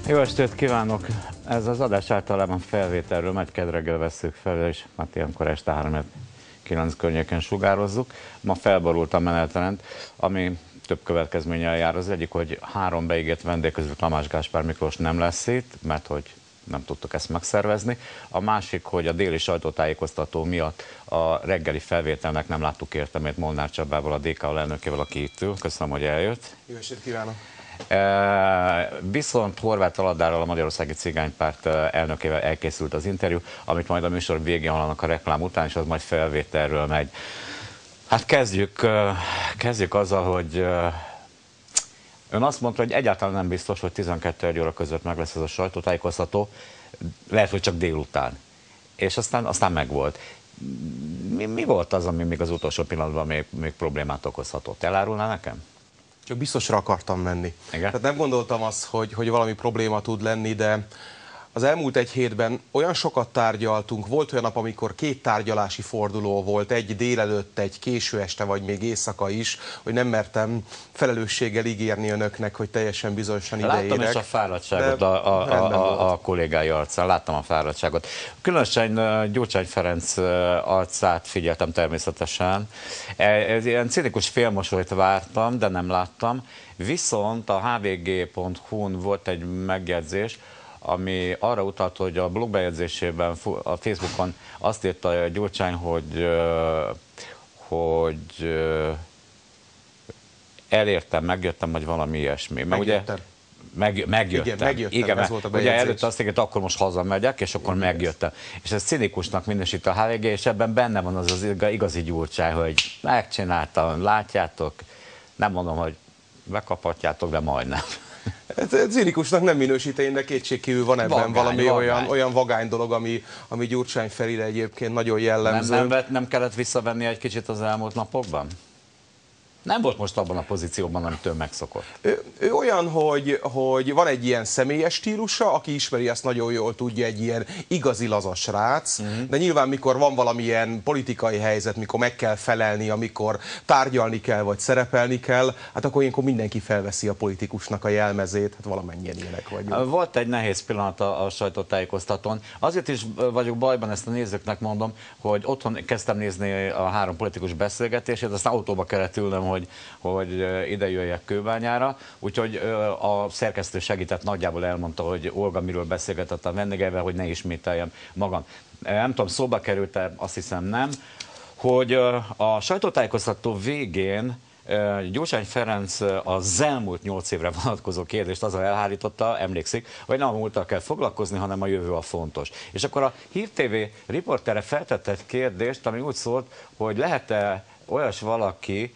Jó estét kívánok! Ez az adás általában felvételről megy, kedreggel vesszük fel, és hát ilyenkor este 3-9 környéken sugározzuk. Ma felborult a menetrend, ami több következménnyel jár. Az egyik, hogy 3 beígért vendég közül Tamás Gáspár Miklós nem lesz itt, mert hogy nem tudtuk ezt megszervezni. A másik, hogy a déli sajtótájékoztató miatt a reggeli felvételnek nem láttuk értelmét Molnár Csabával, a DK elnökével, aki itt ül. Köszönöm, hogy eljött. Jó estét kívánok! Viszont Horváth Aladárral, a Magyarországi Cigánypárt elnökével elkészült az interjú, amit majd a műsor végén hallanak a reklám után, és az majd felvételről megy. Hát kezdjük azzal, hogy ön azt mondta, hogy egyáltalán nem biztos, hogy 12-1 óra között meg lesz ez a sajtótájékoztató, lehet, hogy csak délután. És aztán megvolt. Mi volt az, ami még az utolsó pillanatban még problémát okozhatott? Elárulná nekem? Csak biztosra akartam menni. Igen? Tehát nem gondoltam azt, hogy valami probléma tud lenni, de az elmúlt egy hétben olyan sokat tárgyaltunk, volt olyan nap, amikor 2 tárgyalási forduló volt, egy délelőtt, egy késő este, vagy még éjszaka is, hogy nem mertem felelősséggel ígérni önöknek, hogy teljesen bizonyosan ideérek. Láttam is a fáradtságot a kollégái arcán, láttam a fáradtságot. Különösen Gyurcsány Ferenc arcát figyeltem természetesen. Ez ilyen cinikus félmosolyt vártam, de nem láttam. Viszont a hvg.hu-n volt egy megjegyzés, ami arra utalt, hogy a blogbejegyzésében, a Facebookon azt írta Gyurcsány, hogy elértem, megjöttem, vagy valami ilyesmi. Megjöttem. Megjöttem. Igen, ez volt a bejegyzés. ugye előtte azt ígért, akkor most hazamegyek, és akkor megjöttem. És ez cinikusnak minősít a HVG, és ebben benne van az igazi Gyurcsány, hogy megcsináltam, látjátok, nem mondom, hogy bekaphatjátok, de majdnem. Cinikusnak nem minősíteni, de kétségkívül van ebben valami olyan vagány dolog, ami Gyurcsány Ferire egyébként nagyon jellemző. Nem kellett visszavenni egy kicsit az elmúlt napokban? Nem volt most abban a pozícióban, amit ön megszokott. Ő olyan, hogy van egy ilyen személyes stílusa, aki ismeri ezt nagyon jól, tudja, egy ilyen igazi laza srác, de nyilván mikor van valamilyen politikai helyzet, mikor meg kell felelni, amikor tárgyalni kell, vagy szerepelni kell, hát akkor ilyenkor mindenki felveszi a politikusnak a jelmezét, hát valamennyien ilyenek vagyunk. Volt egy nehéz pillanat a sajtótájékoztatón. Azért is vagyok bajban, ezt a nézőknek mondom, hogy otthon kezdtem nézni a 3 politikus beszélgetését, aztán autóba kellett ülnöm, hogy ide jöjjek Kőbányára, úgyhogy a szerkesztő segített, nagyjából elmondta, hogy Olga miről beszélgetett a vendégeivel, hogy ne ismételjem magam. Nem tudom, szóba került-e, azt hiszem nem, hogy a sajtótájékoztató végén Gyurcsány Ferenc az elmúlt 8 évre vonatkozó kérdést azzal elhárította, emlékszik, hogy nem a múlttal kell foglalkozni, hanem a jövő a fontos. És akkor a Hír TV riportere feltette egy kérdést, ami úgy szólt, hogy lehet-e olyas valaki,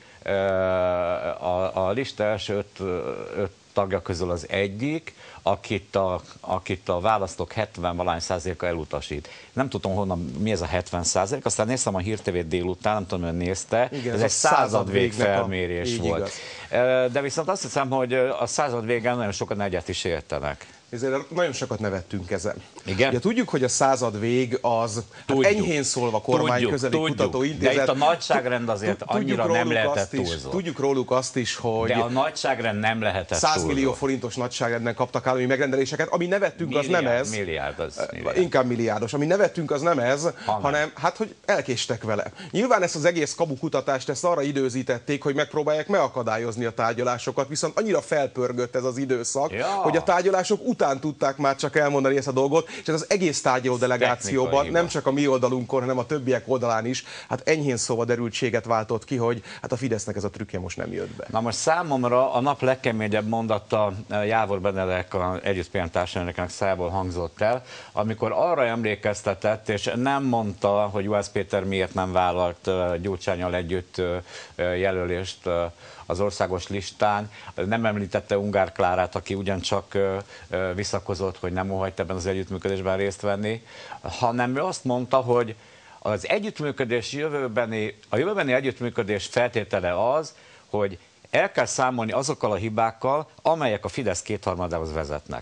a lista első 5 tagja közül az egyik, akit a választók 70-valány% elutasít. Nem tudom honnan, mi ez a 70%, aztán néztem a Hír TV-t délután, nem tudom, hogy nézte, igen, ez egy századvég felmérés volt. De viszont azt hiszem, hogy a századvégen nagyon sokan egyet is értenek. Ezért nagyon sokat nevettünk ezen. Igen? Ugye tudjuk, hogy a századvég az enyhén szólva kormányközeli kutatóintézet. De itt a nagyságrend azért annyira nem lehetett túlzott. Tudjuk róluk azt is, hogy... De a nagyságrend nem lehetett 100 millió forintos nagyságrendben kaptak állami megrendeléseket. Ami nevettünk, az nem ez. Milliárd. Inkább milliárdos. Ami nevettünk, az nem ez, hanem hát, hogy elkéstek vele. Nyilván ezt az egész kabukutatást ezt arra időzítették, hogy megpróbálják megakadályozni a tárgyalásokat, viszont annyira felpörgött ez az időszak, hogy a tárgyalások után tudták már csak elmondani ezt a dolgot, és ez az egész tárgyaló delegációban, nem csak a mi oldalunkon, hanem a többiek oldalán is, hát enyhén szóval derültséget váltott ki, hogy hát a Fidesznek ez a trükkje most nem jött be. Na most számomra a nap legkeményebb mondata Jávor Benedek, a Együtt társadalmának szájából hangzott el, amikor arra emlékeztetett, és nem mondta, hogy Juhász Péter miért nem vállalt Gyurcsánnyal együtt jelölést az országos listán. Nem említette Ungár Klárát, aki ugyancsak visszakozott, hogy nem óhajt ebben az együttműködésben részt venni, hanem ő azt mondta, hogy az együttműködés a jövőbeni együttműködés feltétele az, hogy el kell számolni azokkal a hibákkal, amelyek a Fidesz kétharmadához vezetnek.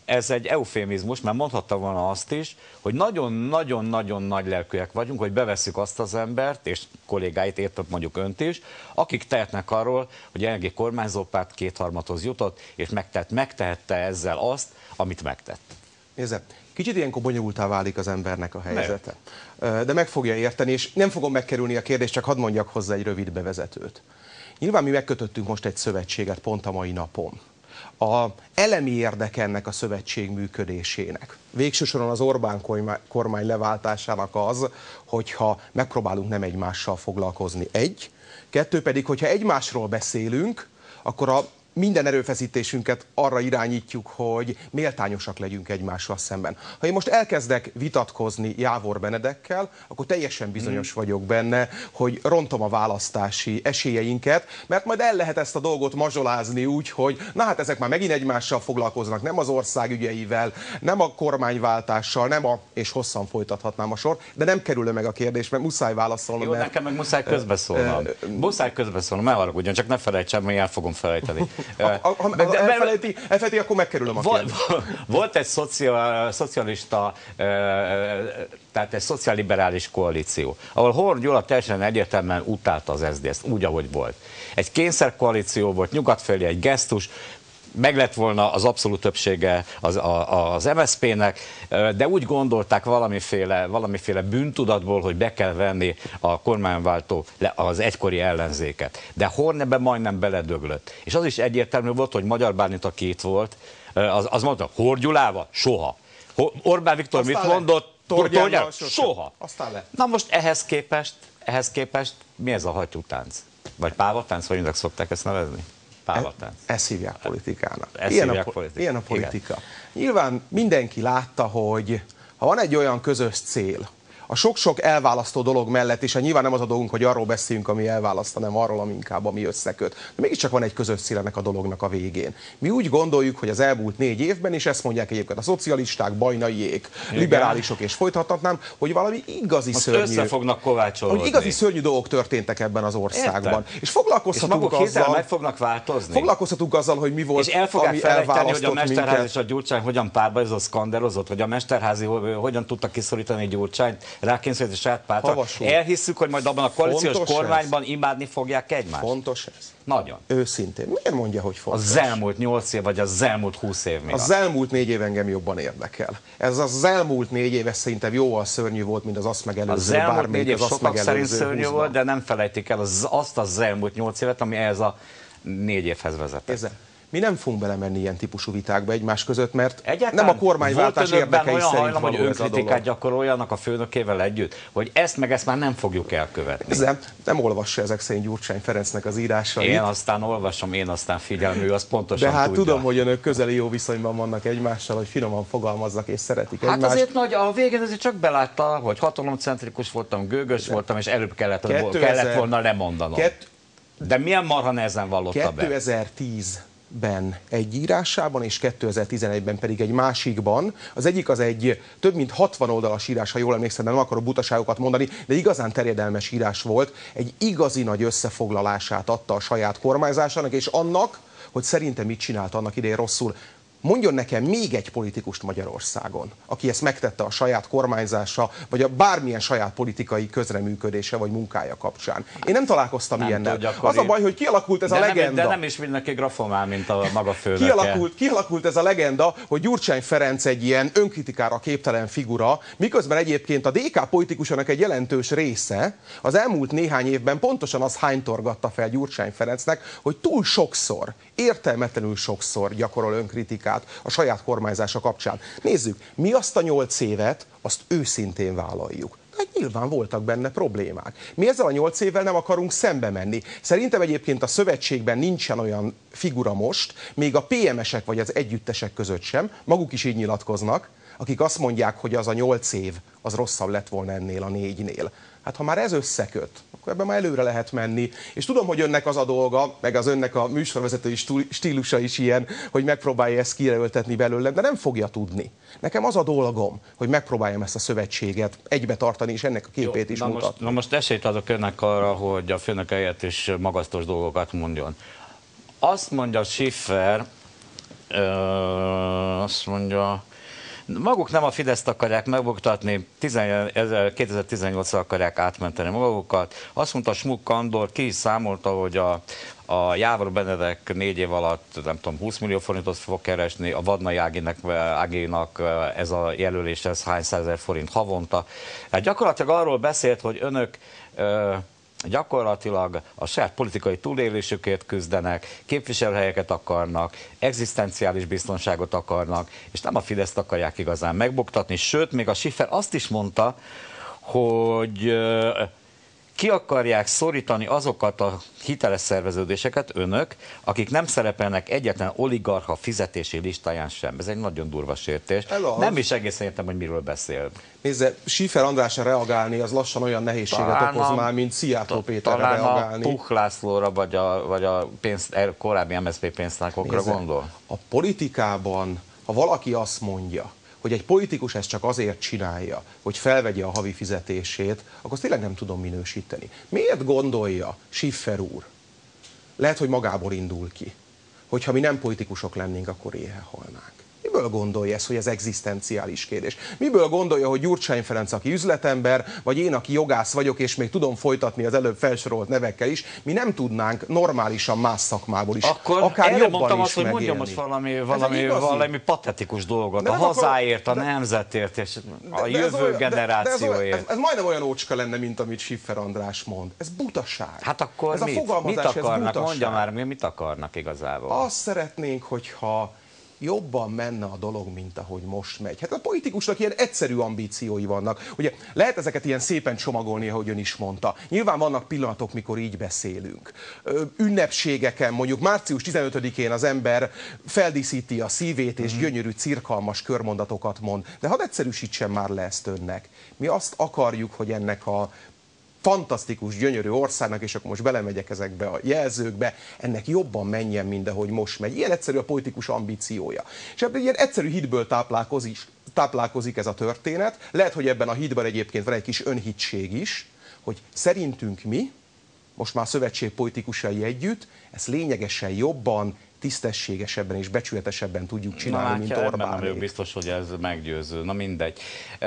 ez egy eufémizmus, mert mondhatta volna azt is, hogy nagyon-nagyon-nagyon nagy lelkűek vagyunk, hogy bevesszük azt az embert, és kollégáit, érted mondjuk önt is, akik tehetnek arról, hogy jelenlegi kormányzópárt kétharmadhoz jutott, és megtehette ezzel azt, amit megtett. Nézze, kicsit ilyenkor bonyolultá válik az embernek a helyzete. De meg fogja érteni, és nem fogom megkerülni a kérdést, csak hadd mondjak hozzá egy rövid bevezetőt. Nyilván mi megkötöttünk most egy szövetséget pont a mai napon. A elemi érdeke ennek a szövetség működésének, végső soron az Orbán kormány leváltásának az, hogyha megpróbálunk nem egymással foglalkozni. Egy. Kettő pedig, hogyha egymásról beszélünk, akkor a minden erőfeszítésünket arra irányítjuk, hogy méltányosak legyünk egymással szemben. Ha én most elkezdek vitatkozni Jávor Benedekkel, akkor teljesen bizonyos vagyok benne, hogy rontom a választási esélyeinket, mert majd el lehet ezt a dolgot mazsolázni úgy, hogy na hát ezek már megint egymással foglalkoznak, nem az ország ügyeivel, nem a kormányváltással, nem a... és hosszan folytathatnám a sor, de nem kerül meg a kérdés, mert muszáj válaszolnom. Jó, mert... nekem meg muszáj közbeszólnom. Muszáj közbeszólnom, ne haragudjon, csak ne felejtsem, mert el fogom felejteni. Ha elfelejti, akkor megkerülöm a kérdést. Volt egy szocialista, tehát egy szociálliberális koalíció, ahol Horn Gyula teljesen egyértelműen utálta az SZDSZ-t, úgy, ahogy volt. Egy kényszerkoalíció volt, nyugat felé egy gesztus, meg lett volna az abszolút többsége az MSZP-nek, de úgy gondolták valamiféle bűntudatból, hogy be kell venni a kormányváltó, az egykori ellenzéket. De Horn ebben majdnem beledöglött. És az is egyértelmű volt, hogy Magyar Bálint, aki itt volt, az mondta, Horn Gyulával? Soha. Orbán Viktor aztán mit mondott? Torgyával? Soha. Aztán lett. Na most ehhez képest mi ez a hattyútánc? Vagy pávatánc, vagy mindek szokták ezt nevezni? Pávatánc. Ezt hívják politikának. Ilyen a politika. Nyilván mindenki látta, hogy ha van egy olyan közös cél, a sok-sok elválasztó dolog mellett, és nyilván nem az a dolgunk, hogy arról beszéljünk, ami elválaszt, hanem arról, ami inkább ami összeköt. De mégiscsak van egy közös cél ennek a dolognak a végén. Mi úgy gondoljuk, hogy az elmúlt 4 évben, és ezt mondják egyébként a szocialisták, Bajnaiék, liberálisok, és folytathatnám, hogy valami igazi szörnyű... össze fognak kovácsolódni. Hogy igazi szörnyű dolgok történtek ebben az országban. Értem. És foglalkozhatunk azzal... meg fognak változni. Foglalkozhatunk azzal, hogy mi volt, és el fogják ami felejteni, hogy a elválasztott Mesterházi és a Gyurcsány hogyan párbajzott, szkanderozott, hogy a Mesterházi hogyan tudta kiszorítani Gyurcsányt, rákényszeríteni saját pártra. Elhisszük, hogy majd abban a koalíciós kormányban imádni fogják egymást. Fontos ez. Nagyon. Őszintén. Miért mondja, hogy fontos? Az elmúlt 8 év, vagy az elmúlt 20 év miatt? Az elmúlt 4 év engem jobban érdekel. Ez az elmúlt 4 év szerintem jóval szörnyű volt, mint az azt megelőző bármelyik. Az elmúlt 4 év sokak szerint szörnyű volt, de nem felejtik el azt az elmúlt 8 évet, ami ehhez a 4 évhez vezetett. Mi nem fogunk belemenni ilyen típusú vitákba egymás között, mert egyáltalán nem a kormányváltás érdekei szerint hajlam, hogy való ez a dolog. önkritikát gyakoroljanak a főnökével együtt, hogy ezt meg ezt már nem fogjuk elkövetni. Ezzel nem olvassa ezek szerint Gyurcsány Ferencnek az írásait. Én aztán olvasom, én aztán figyelem, ő azt pontosan de hát tudja. Tudom, hogy önök közeli jó viszonyban vannak egymással, hogy finoman fogalmaznak és szeretik egymást. Hát azért a végén azért csak belátta, hogy hatalomcentrikus voltam, gőgös voltam, és előbb kellett volna lemondanom. De milyen marha nehezen vallotta be? 2010-ben egy írásában, és 2011-ben pedig egy másikban. Az egyik az egy több mint 60 oldalas írás, ha jól emlékszem, de nem akarok butaságokat mondani, de igazán terjedelmes írás volt. Egy igazi nagy összefoglalását adta a saját kormányzásának, és annak, hogy szerintem mit csinált annak idején rosszul. Mondjon nekem még egy politikust Magyarországon, aki ezt megtette a saját kormányzása, vagy a bármilyen saját politikai közreműködése vagy munkája kapcsán. Én nem találkoztam ilyennel. Az a baj, hogy kialakult ez a legenda. De nem is mindenki grafomál, mint a maga főnöke. Kialakult ez a legenda, hogy Gyurcsány Ferenc egy ilyen önkritikára képtelen figura, miközben egyébként a DK politikusának egy jelentős része az elmúlt néhány évben pontosan azt hánytorgatta fel Gyurcsány Ferencnek, hogy túl sokszor, értelmetlenül sokszor gyakorol önkritikát a saját kormányzása kapcsán. Nézzük, mi azt a 8 évet, azt őszintén vállaljuk. Hát nyilván voltak benne problémák. Mi ezzel a 8 évvel nem akarunk szembe menni. Szerintem egyébként a szövetségben nincsen olyan figura most, még a PMS-ek vagy az együttesek között sem, maguk is így nyilatkoznak, akik azt mondják, hogy az a 8 év az rosszabb lett volna ennél a 4-nél. Hát ha már ez összeköt, akkor ebben már előre lehet menni. És tudom, hogy önnek az a dolga, meg az önnek a műsorvezetői stílusa is ilyen, hogy megpróbálja ezt kierőltetni belőlem, de nem fogja tudni. Nekem az a dolgom, hogy megpróbáljam ezt a szövetséget egybe tartani, és ennek a képét is mutatni. Na most esélyt adok önnek arra, hogy a főnök helyett is magasztos dolgokat mondjon. Azt mondja Schiffer, azt mondja, maguk nem a Fideszt akarják megbuktatni, 2018-ra akarják átmenteni magukat. Azt mondta Smuk Andor, ki is számolta, hogy a Jávor Benedek 4 év alatt, nem tudom, 20 millió forintot fog keresni, a Vadnai Áginak ez a jelölés, ez hány százezer forint havonta. Hát gyakorlatilag arról beszélt, hogy önök gyakorlatilag a saját politikai túlélésükért küzdenek, képviselőhelyeket akarnak, egzisztenciális biztonságot akarnak, és nem a Fideszt akarják igazán megbuktatni, sőt, még a Schiffer azt is mondta, hogy ki akarják szorítani azokat a hiteles szerveződéseket, önök, akik nem szerepelnek egyetlen oligarcha fizetési listáján sem. Ez egy nagyon durva sértés. Nem is egészen értem, hogy miről beszél. Nézze, Schiffer Andrásra reagálni, az lassan olyan nehézséget okoz már, mint Szijjártó Péterre reagálni. Talán a Puch Lászlóra, vagy a korábbi MSZP pénztárokra gondol? A politikában, ha valaki azt mondja, hogy egy politikus ezt csak azért csinálja, hogy felvegye a havi fizetését, akkor azt tényleg nem tudom minősíteni. Miért gondolja Schiffer úr? Lehet, hogy magából indul ki, hogyha mi nem politikusok lennénk, akkor éhen halnánk. Miből gondolja ezt, hogy ez egzisztenciális kérdés? Miből gondolja, hogy Gyurcsány Ferenc, aki üzletember, vagy én, aki jogász vagyok, és még tudom folytatni az előbb felsorolt nevekkel is, mi nem tudnánk normálisan más szakmából is, akkor akár erre jobban mondtam is azt, hogy mondja most valami patetikus dolgot, a hazáért, a nemzetért, és a jövő generációért. Ez majdnem olyan ócska lenne, mint amit Schiffer András mond. Ez butaság. Hát akkor mit akarnak? Mondja már, mit akarnak igazából? Azt szeretnénk, hogyha jobban menne a dolog, mint ahogy most megy. Hát a politikusnak ilyen egyszerű ambíciói vannak. Ugye lehet ezeket ilyen szépen csomagolni, ahogy ön is mondta. Nyilván vannak pillanatok, mikor így beszélünk. Ünnepségeken, mondjuk március 15-én az ember feldíszíti a szívét, és gyönyörű, cirkalmas körmondatokat mond. De hadd egyszerűsítsen már le ezt önnek. Mi azt akarjuk, hogy ennek a fantasztikus, gyönyörű országnak, és akkor most belemegyek ezekbe a jelzőkbe, ennek jobban menjen, mint ahogy most megy. Ilyen egyszerű a politikus ambíciója. És ebben ilyen egyszerű hitből táplálkozik ez a történet. Lehet, hogy ebben a hitben egyébként van egy kis önhittség is, hogy szerintünk mi, most már szövetség politikusai együtt, ezt lényegesen jobban, tisztességesebben és becsületesebben tudjuk csinálni, mint Orbán. Nem vagyok biztos, hogy ez meggyőző. Na mindegy.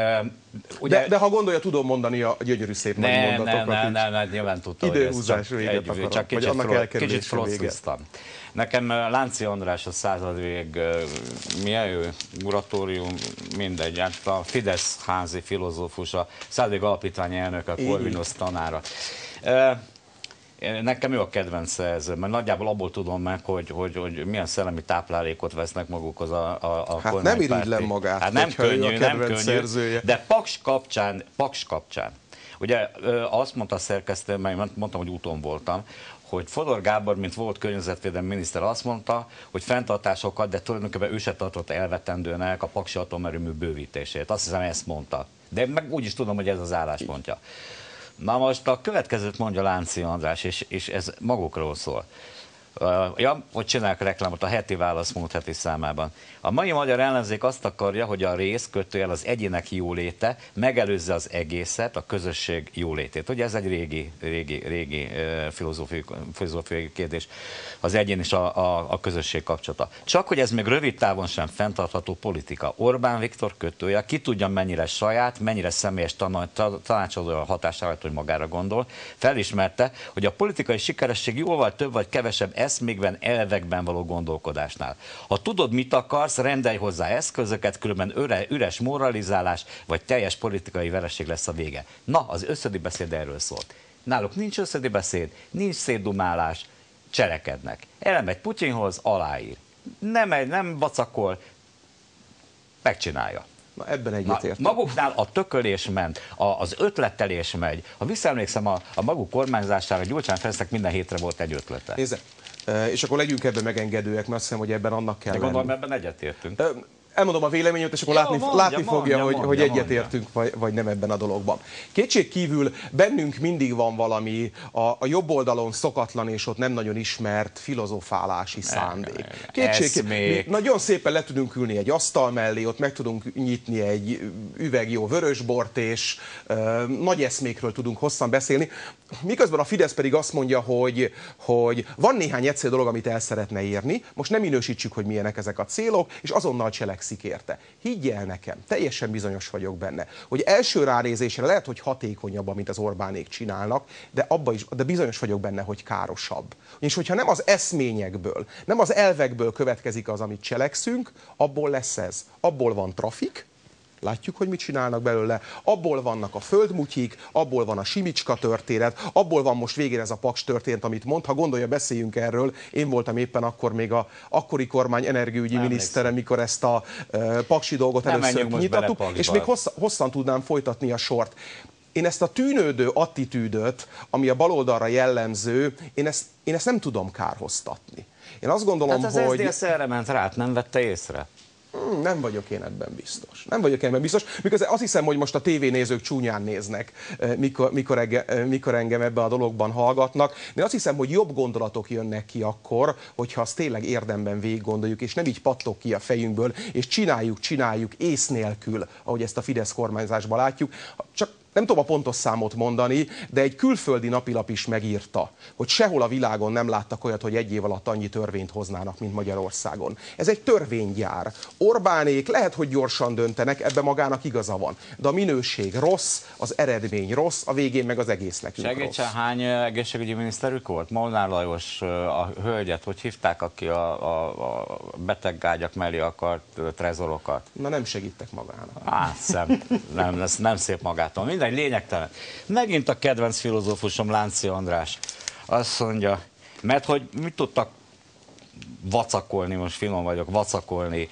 De ha gondolja, tudom mondani a gyönyörű szép nagy mondatokat. Nem, nyilván tudta, időhúzás véget akarom, csak kicsit flossziztam. Nekem Lánci András a századvég, milyen ő, kuratórium, mindegy, hát a Fidesz házi filozófus, a századvég alapítvány elnöke, a Corvinus tanára. Nekem ő a kedvenc szerző, mert nagyjából abból tudom meg, hogy milyen szellemi táplálékot vesznek magukhoz a hát nem irigylem magát, hát nem könnyű, szerzője. De Paks kapcsán. Ugye azt mondta a szerkesztő, mert mondtam, hogy úton voltam, hogy Fodor Gábor, mint volt környezetvédelmi miniszter, azt mondta, hogy fenntartásokat, de tulajdonképpen ő se tartott elvetendőnek a paksi atomerőmű bővítését. Azt hiszem, ezt mondta. De meg úgy is tudom, hogy ez az álláspontja. Na most a következőt mondja Lánci András, és ez magukról szól. Hogy csinálják reklámot a heti válasz múlt heti számában. A mai magyar ellenzék azt akarja, hogy a rész, kötőjel az egyének jóléte megelőzze az egészet, a közösség jólétét. Ugye ez egy régi filozófiai kérdés, az egyén és a közösség kapcsolata. Csak hogy ez még rövid távon sem fenntartható politika. Orbán Viktor kötője, ki tudja mennyire saját, mennyire személyes tanácsadó hatására, hogy magára gondol, felismerte, hogy a politikai sikeresség jóval több vagy kevesebb eszmékben, elvekben való gondolkodásnál. Ha tudod, mit akarsz, rendelj hozzá eszközöket, különben üres moralizálás, vagy teljes politikai vereség lesz a vége. Na, az összödi beszéd erről szólt. Náluk nincs összödi beszéd, nincs szétdumálás, cselekednek. Elmegy Putyinhoz, aláír. Nem vacakol, megcsinálja. Na, ebben egyetértek. Maguknál a tökölés ment, az ötletelés megy. Ha visszaemlékszem a maguk kormányzására, Gyurcsány Ferencnek minden hétre volt egy ötlete. Nézze, és akkor legyünk ebben megengedőek, mert azt hiszem, hogy ebben annak kell lenni. De gondolom, ebben egyetértünk. Elmondom a véleményemet, és akkor látni fogja, hogy egyetértünk, vagy nem ebben a dologban. Kétség kívül bennünk mindig van valami a jobb oldalon szokatlan és ott nem nagyon ismert filozofálási szándék. Nagyon szépen le tudunk ülni egy asztal mellé, ott meg tudunk nyitni egy üveg jó vörösbort, és nagy eszmékről tudunk hosszan beszélni. Miközben a Fidesz pedig azt mondja, hogy van néhány egyszerű dolog, amit el szeretne érni, most nem minősítsük, hogy milyenek ezek a célok, és azonnal cselekszik. fekszik érte. Higgyel nekem, teljesen bizonyos vagyok benne, hogy első ránézésre lehet, hogy hatékonyabb, mint az Orbánék csinálnak, de bizonyos vagyok benne, hogy károsabb. És hogyha nem az eszményekből, nem az elvekből következik az, amit cselekszünk, abból lesz ez. Abból van trafik, látjuk, hogy mit csinálnak belőle, abból vannak a földmutyik, abból van a Simicska történet, abból van most végén ez a Paks történet, amit mond. Ha gondolja, beszéljünk erről. Én voltam éppen akkor még a akkori kormány energiaügyi minisztere, mikor ezt a paksi dolgot először kinyitottuk, és még hosszan tudnám folytatni a sort. Én ezt a tűnődő attitűdöt, ami a baloldalra jellemző, én ezt nem tudom kárhoztatni. Én azt gondolom, hát az SZDSZ erre ment rá, nem vette észre? Nem vagyok én ebben biztos. Nem vagyok ebben biztos. Miközben azt hiszem, hogy most a tévénézők csúnyán néznek, mikor engem ebben a dologban hallgatnak. De azt hiszem, hogy jobb gondolatok jönnek ki akkor, hogyha azt tényleg érdemben végig gondoljuk, és nem így pattog ki a fejünkből, és csináljuk ész nélkül, ahogy ezt a Fidesz kormányzásban látjuk. Csak nem tudom a pontos számot mondani, de egy külföldi napilap is megírta, hogy sehol a világon nem láttak olyat, hogy egy év alatt annyi törvényt hoznának, mint Magyarországon. Ez egy törvénygyár. Orbánék lehet, hogy gyorsan döntenek, ebben magának igaza van. De a minőség rossz, az eredmény rossz, a végén meg az egész nekünk rossz. Segítsen, hány egészségügyi miniszterük volt? Molnár Lajos, a hölgyet, hogy hívták, aki a beteggágyak mellé akart trezorokat? Na nem segítek magának. Nem szép magától. Mindegy, lényegtelen. Megint a kedvenc filozófusom, Lánci András. Azt mondja, mert hogy mit tudtak vacakolni, most finom vagyok, vacakolni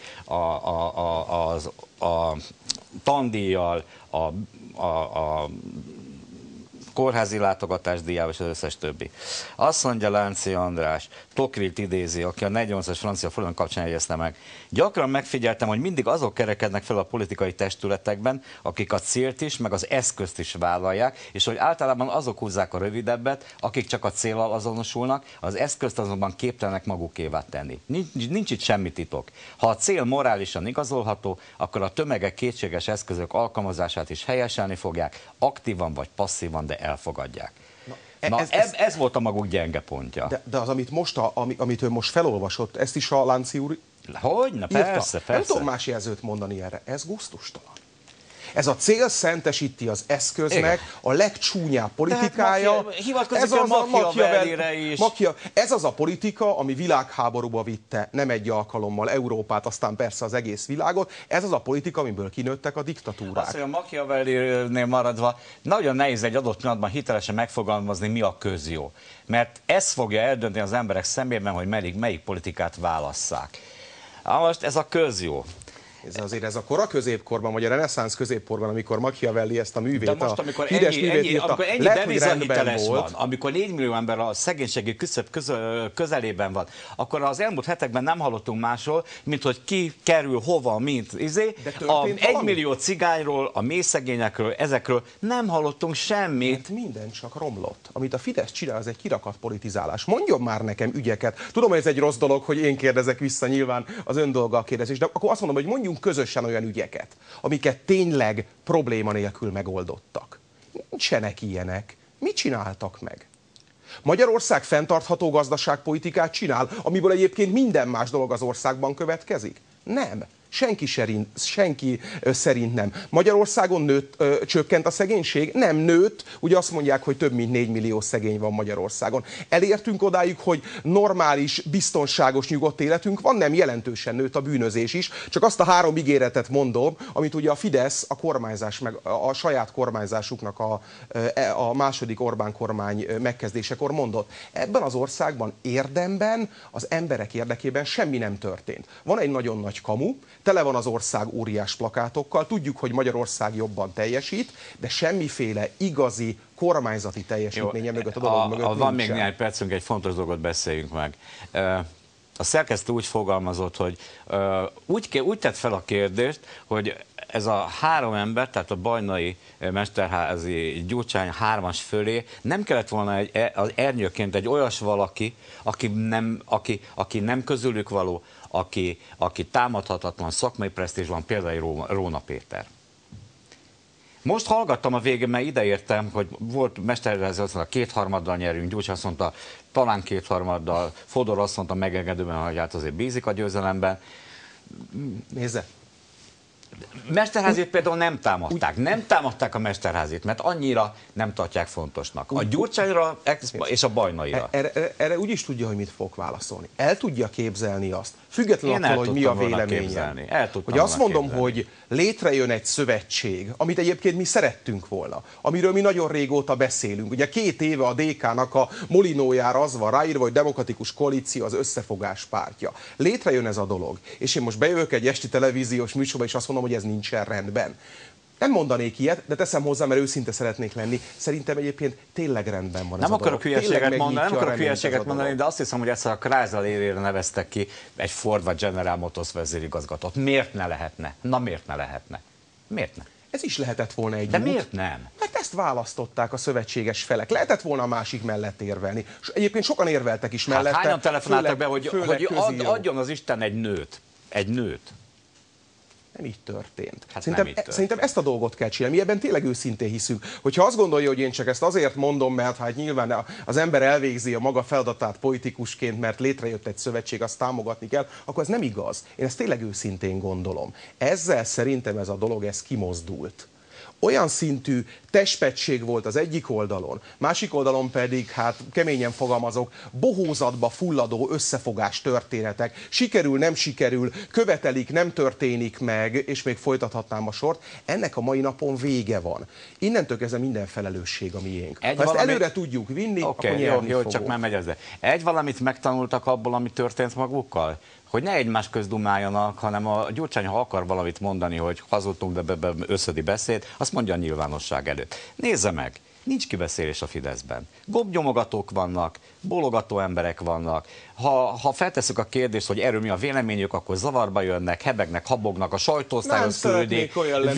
a tandíjjal, a kórházi látogatás díjával és az összes többi. Azt mondja Lánci András, Tocqueville-t idézi, aki a 48-as francia forradalom kapcsán jegyezte meg. Gyakran megfigyeltem, hogy mindig azok kerekednek fel a politikai testületekben, akik a célt is, meg az eszközt is vállalják, és hogy általában azok húzzák a rövidebbet, akik csak a céllal azonosulnak, az eszközt azonban képtelenek magukévá tenni. Nincs itt semmi titok. Ha a cél morálisan igazolható, akkor a tömegek kétséges eszközök alkalmazását is helyeselni fogják, aktívan vagy passzívan, de elfogadják. Ez volt a maguk gyenge pontja. De az, amit ő most felolvasott, ezt is a Lánci úr Hogyne, persze. Nem tudom más jelzőt mondani erre. Ez gusztustalan. Ez a cél szentesíti az eszköznek, igen, a legcsúnyább politikája. Ez az a Machiavellire is. Ez az a politika, ami világháborúba vitte nem egy alkalommal Európát, aztán persze az egész világot. Ez az a politika, amiből kinőttek a diktatúrák. Azt, hogy a Machiavellinél maradva nagyon nehéz egy adott pillanatban hitelesen megfogalmazni, mi a közjó. Mert ez fogja eldönteni az emberek szemében, hogy melyik politikát válasszák. Most ez a közjó. Ez a kora középkorban, vagy a reneszánsz középkorban, amikor Machiavelli ezt a művét, de most, amikor ennyi devizahiteles van, amikor 4 millió ember a szegénységi küszöb közelében van, akkor az elmúlt hetekben nem hallottunk másról, mint hogy ki kerül hova, mint a 1 millió cigányról, a mélyszegényekről, ezekről nem hallottunk semmit. Mert minden csak romlott. Amit a Fidesz csinál, az egy kirakat politizálás. Mondjon már nekem ügyeket. Tudom, hogy ez egy rossz dolog, hogy én kérdezek vissza, nyilván az ön dolga a kérdezés, de akkor azt mondom, hogy mondjunk közösen olyan ügyeket, amiket tényleg probléma nélkül megoldottak. Nincsenek ilyenek. Mit csináltak meg? Magyarország fenntartható gazdaságpolitikát csinál, amiből egyébként minden más dolog az országban következik? Nem. Senki szerint nem. Magyarországon csökkent a szegénység? Nem nőtt. Ugye azt mondják, hogy több mint 4 millió szegény van Magyarországon. Elértünk odáig, hogy normális, biztonságos, nyugodt életünk van? Nem, jelentősen nőtt a bűnözés is. Csak azt a 3 ígéretet mondom, amit ugye a Fidesz a kormányzás, meg a saját kormányzásuknak a második Orbán kormány megkezdésekor mondott. Ebben az országban érdemben, az emberek érdekében semmi nem történt. Van egy nagyon nagy kamu, tele van az ország óriás plakátokkal, tudjuk, hogy Magyarország jobban teljesít, de semmiféle igazi kormányzati teljesítménye mögött a dolog mögött nincsen. Van még néhány percünk, egy fontos dolgot beszéljünk meg. A szerkesztő úgy fogalmazott, hogy úgy tett fel a kérdést, hogy ez a 3 ember, tehát a Bajnai, Mesterházi, Gyurcsány 3-as fölé nem kellett volna az ernyőként egy olyas valaki, aki nem közülük való, aki támadhatatlan szakmai presztízs van, például Róna Péter. Most hallgattam a végén, mert ideértem, hogy volt Mesterházi, azt mondta, 2/3-dal nyerünk, Gyurcsány azt mondta, talán 2/3-dal, Fodor azt mondta megengedőben, hogy hát azért bízik a győzelemben. Nézze, Mesterházit például nem támadták. Nem támadták a Mesterházit, mert annyira nem tartják fontosnak. A Gyurcsányra és a Bajnaira. Erre úgy is tudja, hogy mit fog válaszolni. El tudja képzelni azt, függetlenül attól, hogy mi a véleménye. Hogy azt mondom, hogy létrejön egy szövetség, amit egyébként mi szerettünk volna, amiről mi nagyon régóta beszélünk. Ugye 2 éve a DK-nak a molinójára az van ráírva, hogy Demokratikus Koalíció az összefogás pártja. Létrejön ez a dolog. És én most bejövök egy esti televíziós műsorba, és azt mondom, hogy ez nincsen rendben. Nem mondanék ilyet, de teszem hozzá, mert őszinte szeretnék lenni. Szerintem egyébként tényleg rendben van ez a dolog. Nem akarok hülyeséget mondani, de azt hiszem, hogy egyszer a Krázal érére neveztek ki egy Ford vagy General Motors vezérigazgatót. Miért ne lehetne? Na miért ne lehetne? Miért ne? Ez is lehetett volna egy De út. miért nem? Mert ezt választották a szövetséges felek. Lehetett volna a másik mellett érvelni. És egyébként sokan érveltek is mellette. Hát hányan telefonáltak be, hogy adjon az Isten egy nőt? Egy nőt. Nem így történt. Hát Szerintem ezt a dolgot kell csinálni. Mi ebben tényleg őszintén hiszünk. Hogyha azt gondolja, hogy én csak ezt azért mondom, mert hát nyilván az ember elvégzi a maga feladatát politikusként, mert létrejött egy szövetség, azt támogatni kell, akkor ez nem igaz. Én ezt tényleg őszintén gondolom. Ezzel szerintem ez a dolog, ez kimozdult. Olyan szintű testpetség volt az egyik oldalon, másik oldalon pedig, hát keményen fogalmazok, bohózatba fulladó összefogás történetek. Sikerül, nem sikerül, követelik, nem történik meg, és még folytathatnám a sort. Ennek a mai napon vége van. Innentől kezdve minden felelősség a miénk. Ha ezt előre tudjuk vinni, akkor nyerni fogunk. Csak már megy ez. Egy valamit megtanultak abból, ami történt magukkal? Hogy ne egymás közt dumáljanak, hanem a Gyurcsány, ha akar valamit mondani, hogy hazudtunk, de összödi beszéd, azt mondja a nyilvánosság előtt. Nézze meg, nincs kibeszélés a Fideszben. Gombnyomogatók vannak, bologató emberek vannak. Ha feltesszük a kérdést, hogy erről mi a véleményük, akkor zavarba jönnek, hebegnek, habognak, a sajtóosztályhoz küldik.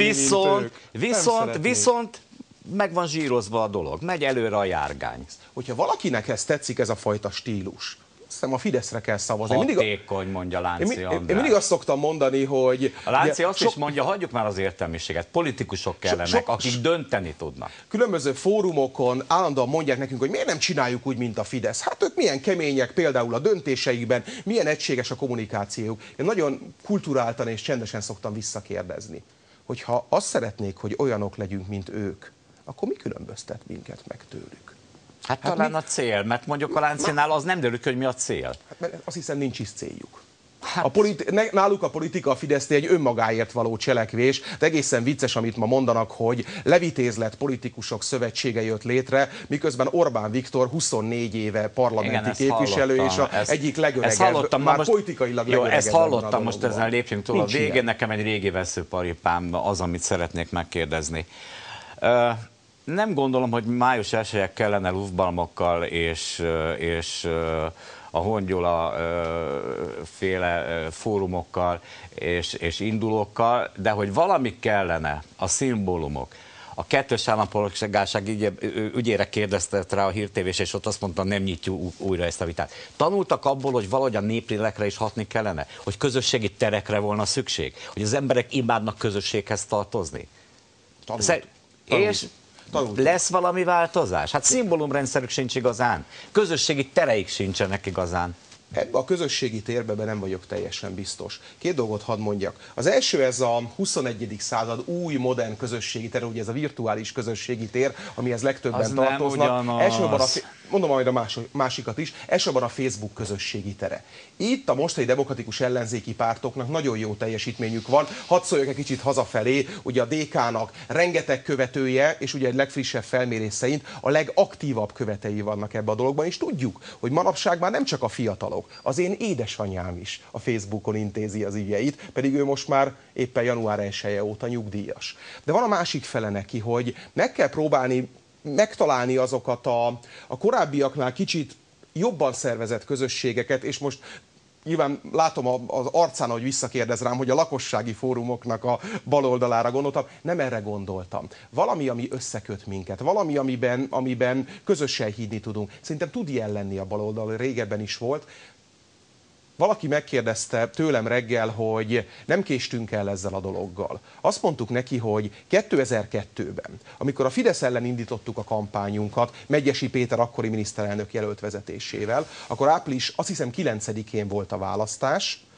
Viszont meg van zsírozva a dolog, megy előre a járgány. Hogyha valakinek ez tetszik, ez a fajta stílus, hiszem a Fideszre kell szavazni. Hatékony, mondja Lánci András. Én mindig azt szoktam mondani, hogy... A Lánci azt is mondja, hagyjuk már az értelmiséget, politikusok kellenek, akik dönteni tudnak. Különböző fórumokon állandóan mondják nekünk, hogy miért nem csináljuk úgy, mint a Fidesz. Hát ők milyen kemények például a döntéseikben, milyen egységes a kommunikációjuk. Én nagyon kulturáltan és csendesen szoktam visszakérdezni, hogy ha azt szeretnék, hogy olyanok legyünk, mint ők, akkor mi különböztet minket meg tőlük? Hát talán a cél, mert mondjuk a Láncinál az nem derül ki, hogy mi a cél. Hát, mert azt hiszem nincs is céljuk. Náluk a politika a Fidesznél egy önmagáért való cselekvés, de egészen vicces, amit ma mondanak, hogy levitézlet politikusok szövetsége jött létre, miközben Orbán Viktor 24 éve parlamenti képviselő, és az egyik legöregebb, már politikailag legöregebb. Ezt hallottam, most ezen lépjünk túl. A végén nekem egy régi veszőparipám az, amit szeretnék megkérdezni. Nem gondolom, hogy május 1-ek kellene luftballonokkal és a Hongyula féle fórumokkal és indulókkal, de hogy valami kellene, a szimbólumok. A kettős állampolgárság ügyére kérdezte rá a Hír TV, és ott azt mondta, nem nyitjuk újra ezt a vitát. Tanultak abból, hogy valahogy a néplélekre is hatni kellene? Hogy közösségi terekre volna szükség? Hogy az emberek imádnak közösséghez tartozni? És lesz valami változás? Hát szimbólumrendszerük sincs igazán. Közösségi tereik sincsenek igazán. Ebben a közösségi térben nem vagyok teljesen biztos. 2 dolgot hadd mondjak. Az első, ez a 21. század új, modern közösségi tér, ugye ez a virtuális közösségi tér, amihez legtöbben az tartoznak. Elsősorban mondom majd a másikat is, elsősorban a Facebook közösségi tere. Itt a mostani demokratikus ellenzéki pártoknak nagyon jó teljesítményük van. Hadd szóljak egy kicsit hazafelé, ugye a DK-nak rengeteg követője, és ugye egy legfrissebb felmérés szerint a legaktívabb követői vannak ebbe a dologban, és tudjuk, hogy manapság már nem csak a fiatalok, az én édesanyám is a Facebookon intézi az ügyeit, pedig ő most már éppen január 1-e óta nyugdíjas. De van a másik fele neki, hogy meg kell próbálni megtalálni azokat a korábbiaknál kicsit jobban szervezett közösségeket, és most nyilván látom az arcán, hogy visszakérdez rám, hogy a lakossági fórumoknak a baloldalára gondoltam. Nem erre gondoltam. Valami, ami összeköt minket, valami, amiben közösen hídni tudunk. Szerintem tud ilyen lenni a baloldal, régebben is volt. Valaki megkérdezte tőlem reggel, hogy nem késtünk el ezzel a dologgal. Azt mondtuk neki, hogy 2002-ben, amikor a Fidesz ellen indítottuk a kampányunkat, Medgyessy Péter akkori miniszterelnök jelölt vezetésével, akkor április, azt hiszem 9-én volt a választás,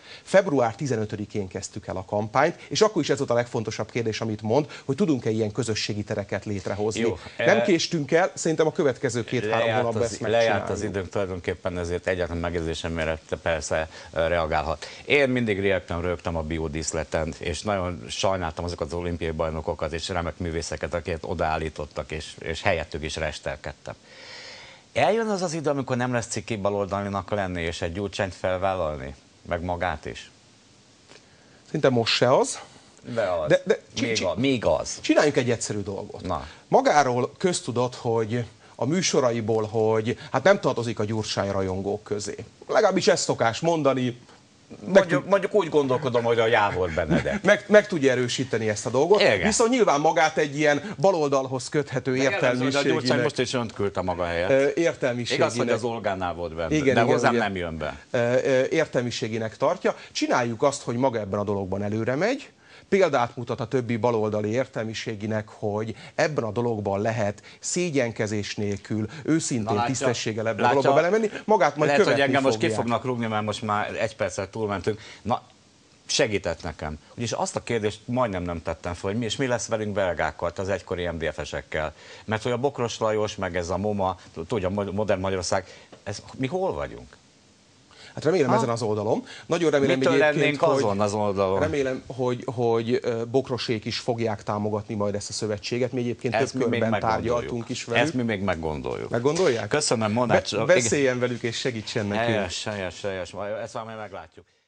Február 15-én kezdtük el a kampányt, és akkor is ez volt a legfontosabb kérdés, amit mond, hogy tudunk-e ilyen közösségi tereket létrehozni. Jó, nem késtünk el, szerintem a következő 2-3 hónapban ezt megcsináljuk. Lejárt az időnk tulajdonképpen, ezért egyáltalán megjegyzésemre persze reagálhat. Én mindig rögtem a biodíszleten, és nagyon sajnáltam azokat az olimpiai bajnokokat és remek művészeket, akiket odaállítottak, és helyettük is restelkedtem. Eljön az az idő, amikor nem lesz ciki baloldalinak lenni, és egy Gyurcsányt felvállalni? Meg magát is? Szerintem most se az. De az. Még az. Csináljunk egy egyszerű dolgot. Na. Magáról köztudott, hogy a műsoraiból, hogy hát nem tartozik a Gyurcsány rajongók közé. Legalábbis ezt szokás mondani. Mondjuk úgy gondolkodom, hogy a Jávor Benedek. Meg tudja erősíteni ezt a dolgot. Igen. Viszont nyilván magát egy ilyen baloldalhoz köthető értelmiséginek. A Gyurcsány most is önt küldte maga helyett. Értelmiséginek. Igaz, hogy az Olgánál volt benne, igen, de igen, hozzám ugye, nem jön be. Értelmiséginek tartja. Csináljuk azt, hogy maga ebben a dologban előre megy, példát mutat a többi baloldali értelmiséginek, hogy ebben a dologban lehet szégyenkezés nélkül, őszintén, tisztességgel ebben a dologba belemenni, magát majd lehet, követni hogy engem fogják. most ki fognak rúgni, mert most már egy perccel túlmentünk. Na, segített nekem. Ugyanis azt a kérdést majdnem nem tettem fel, hogy mi lesz velünk belgákkal, az egykori MDF-esekkel. Mert hogy a Bokros Lajos, meg ez a MOMA, tudja, Modern Magyarország, mi hol vagyunk? Hát remélem ezen az oldalon. Nagyon remélem mitől lennénk azon az oldalon? Remélem, hogy Bokrosék is fogják támogatni majd ezt a szövetséget. Mi egyébként több körben tárgyaltunk is velük. Ezt mi még meggondoljuk. Meggondolják? Köszönöm, Monács. Beszéljen velük és segítsen nekünk. Helyes. Ezt már meglátjuk.